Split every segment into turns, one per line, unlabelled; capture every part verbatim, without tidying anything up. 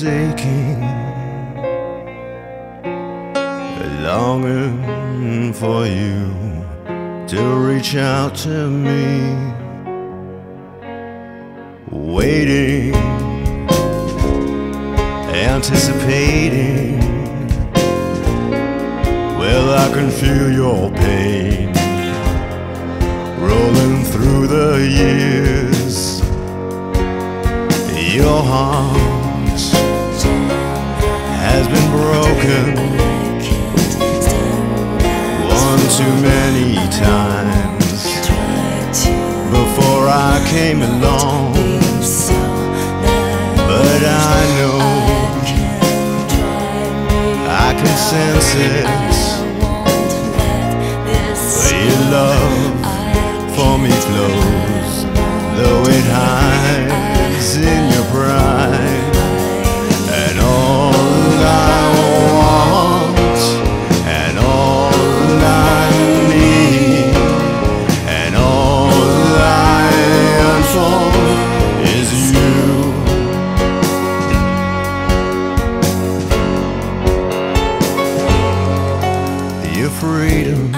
is aching, longing for you to reach out to me, waiting, anticipating. Well, I can feel your pain rolling through the years. Your heart has been broken one too many times before I came along. But I know I can sense it. Your love for me flows, though it hides in your pride. And all I want, and all I need, and all I yearn for is you. Your freedom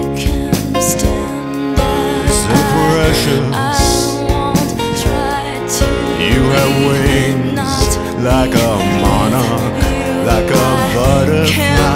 you have wings like a monarch, like a butterfly.